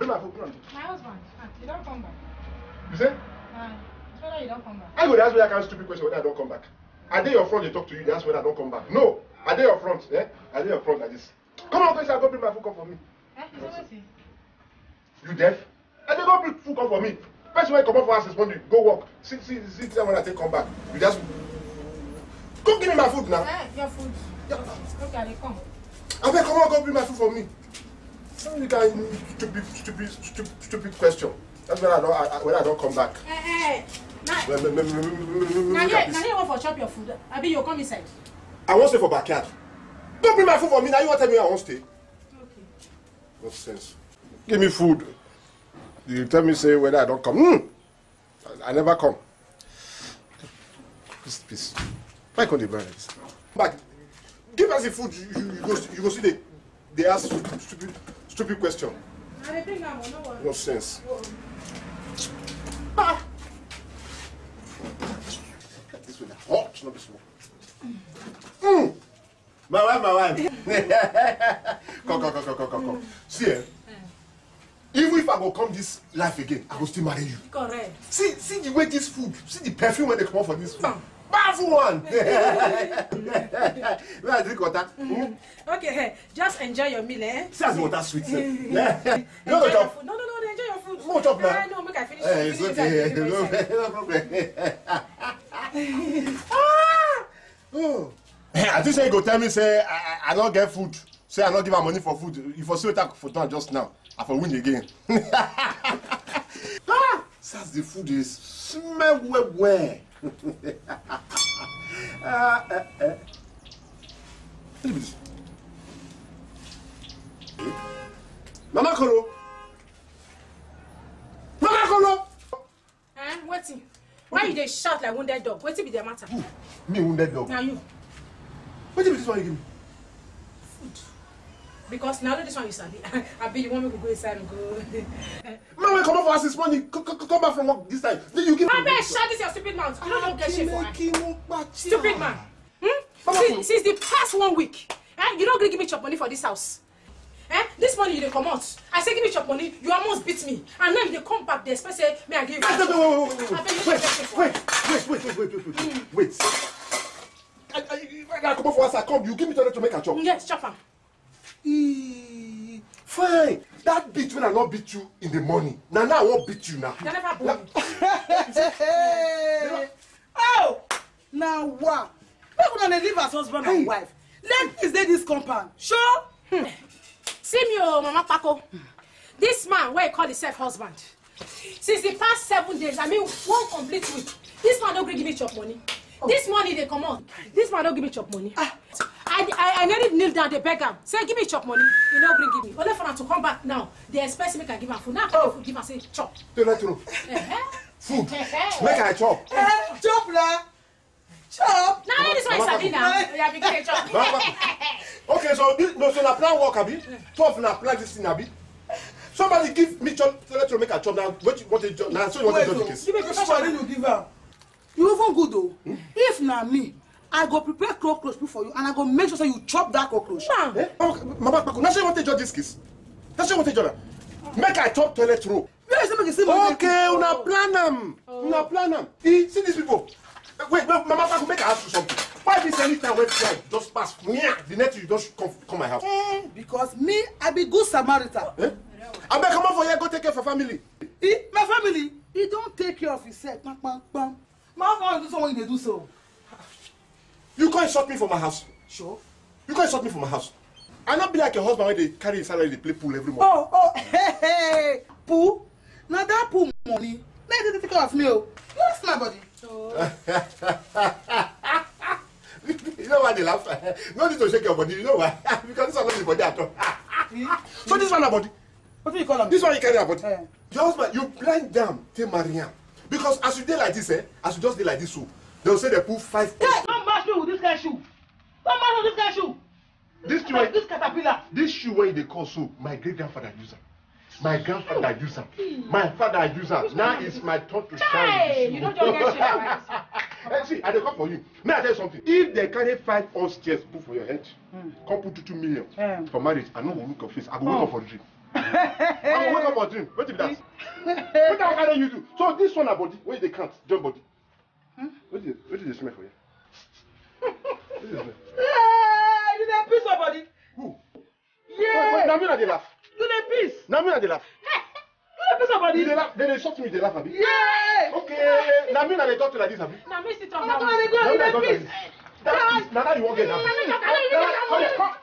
bring my food. My husband, you don't come back. You say? It's whether you don't come back. I go ask me that kind of stupid question whether I don't come back. Are they your front? They talk to you. They ask whether I don't come back. No. Are they your front? Eh? Are they your front like this? Come on, go bring my food come for me. You deaf? I they go bring food come for me. First when I come up for us this morning, go walk. See when I take come back. You just go give me my food now. Your food. Okay, they come. I beg, come on, go bring my food for me. You can stupid question. That's when I don't come back. Now you want for chop your food. Abi you come inside. I won't stay for backyard. Don't bring my food for me. Now you want to tell me I won't stay. Okay. No sense. Give me food. You tell me say whether I don't come. I never come. Please. Why can't they buy this? But give us the food. You go see they ask stupid question. No sense. This one hot, not be small. My wife. Come. See, even if I go come this life again, I will still marry you. Correct. See the way this food, see the perfume when they come out for this food. Powerful one. When I drink water. Okay, just enjoy your meal, eh? See as water sweet. No, enjoy your food. No, chop now. No, make I finish. It's okay. No problem. I think say you go tell me say I don't get food. Say I not give her money for food. If I see that photo just now, I for win again. Since the food is smell well. Look at this. Mama Kolo. Waiting. Why you dey shout like wounded dog? Waiting be the matter. Who? Me wounded dog. Now you. What is this one you give me? Food. Because now this one you sabi. I bet you want me to go inside and go. Man, when come up for us this morning, come back from work this time. Then you give me. I bet shut this your stupid mouth. You don't get shit for her. Stupid man. Since the past 1 week, you don't give me chop money for this house. This money you dey come out. I say give me chop money, you almost beat me. And now you dey come back, they expect say me I give you. Wait. I come up for us, I come. You give me to make a chop. Yes, chop am. Fine. That beat when I not beat you in the morning. Now I won't beat you now. You never born me. Oh! Now what? Why would I live as husband and wife? Let me stay this compound. Sure? See me, oh, Mama Paco. This man, where he call himself husband. Since the past 7 days, I mean 1 complete week, this man don't give me chop money. This money they come on. This man don't give me chop money. I nearly kneel down, they beg him. Say, give me chop money. He don't bring give me. Only for him to come back now. They expect me to give him food. Now I come food, give him say chop. Food. Make I chop. Chop la. Chop. Now this one is Sabi now. Yeah, begin chop. Okay, so this no so na plan work abi. 12 na plan this thing abi. Somebody give me chop. Let make a chop now. What you want to now? So you want to do the case? Give me somebody you give her. You even good though. If na me, I go prepare cockroach for you and I go make sure you chop that cockroach. Okay, Mama Paco, now say you want to judge this case. Now say you want to judge. Make I chop toilet roll. Okay, una plan am. Una plan am. See these people. Wait, Mama Paco, make I ask you something. Why this anytime when fly just pass? The next you just come my house. Because me, I be good Samaritan. I better come out for here, go take care for family. My family, he don't take care of himself. My husband do so when they do so. You can't insult me for my house. Sure. You can't insult me for my house. I not be like your husband when they carry his salary, they play pool every month. Hey, pool. Now that pool money, now they take care of me. You ask my body. You know why they laugh? No need to shake your body. You know why? Because this one not the body at all. So this one a body. What do you call him? This one you carry a body. Your husband, you blind them to marry him. Because as you did like this, as you just did like this, so they'll say they put 5. Hey, don't match me with this guy's shoe. Don't match with this guy's shoe. This caterpillar. This shoe where they call so, my great grandfather used them. My grandfather used them. My father used them. Now it's my turn to shine. You don't just get shit right. See, I come for you. May I tell you something? If they carry 5 ounce chairs put for your head, come put 2 million for marriage, I know will look your face. I go wait for the dream. I will wake up for dream. What is that? What can you do? So this one a body, where they can't join body. What is the smell for you? What is the smell? Hey, you dey piss somebody? Who? Yeah. Wait, now me na dey laugh. You dey piss? Now me na dey laugh. You dey piss somebody? They laugh. They shot me. They laugh, abi. Yeah. Okay. Now me na dey talk to like this, abi. Now me sit on Now now. they go, you dey piss. Now you won't get that. Come.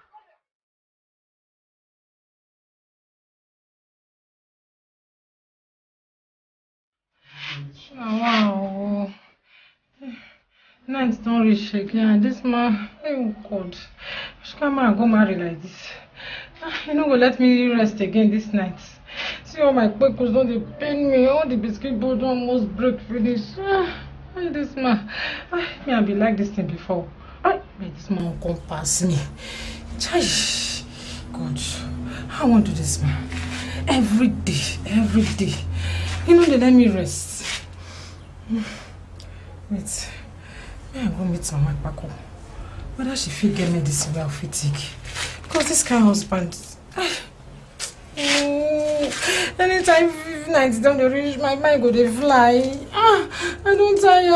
Wow. Night don't reach again. This man, oh God. Which can man go marry like this? You know, go let me rest again this night. See all my kpekos don't they pain me. All the biscuit board don't almost break finish. Why this man? Me I be like this thing before. Why this man come pass me? Chai. God, I want to do this man every day. You know they let me rest. Wait, may I go meet Mama Pako? Whether she fit get medicine where I fit take. Because this kind of husband, anytime night down the reach, my mind go dey fly. I don't tire.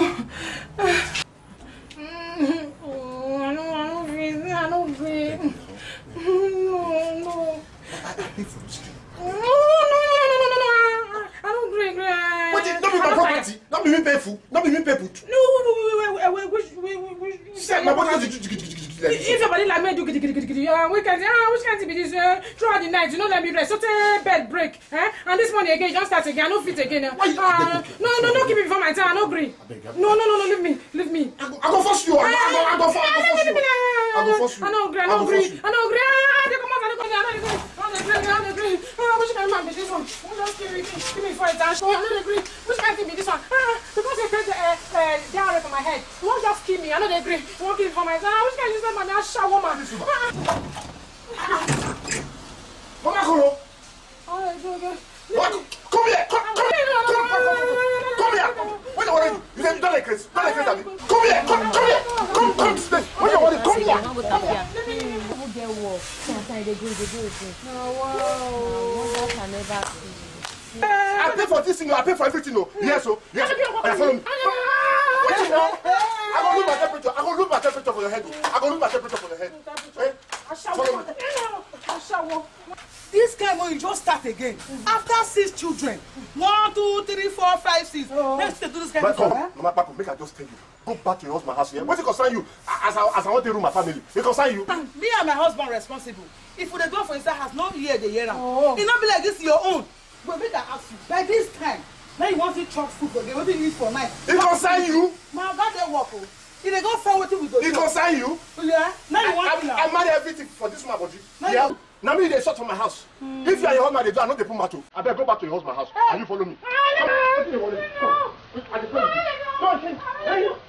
I don't breathe. No. I don't agree. What? Not be my property. Not be me pay food. Not be me pay food. No. My body goes. If somebody like me do which can't be this throughout the night, you know, let me rest. So bed break, and this morning again, you don't start again. I don't fit again. No, keep it before my time. I don't agree. No, leave me. I go force you. I go force you. I don't agree. I agree. Which kind of man be this one? Just give me for it. I don't agree. Which kind of be this one? Because you create the arrow for my head. You won't just kill me. I don't agree. You won't kill me for my time. Which kind of man? I'm a shower woman. Mama Kolo. Okay. Come here. When you're worried, you don't like this. Come here. Come stay. When you're worried, come here. Get work. Sometimes they go. I pay for this thing. I pay for everything. Yes, so yes. Follow me. I go look my temperature for your head. Follow me. This guy when you just start again. After 6 children, 1, 2, 3, 4, 5, 6. Let's do this guy. Mama Pako, make I just tell you. Go back to your husband's house here. What it concern you? As I want to rule my family. It concern you. Me and my husband responsible. If we go for inside house, no year they hear. It not be like this your own. But make I ask you. By this time, now you want to chop food for them. What do you need for night? It concern you. My God, they work. If they go for what we do. It concern you. Yeah. Now you want to. I marry everything for this woman body. Yeah. Now me they shot from my house. If you are your husband, they do. I know they put matter. I better go back to your husband's house. And you follow me. Come.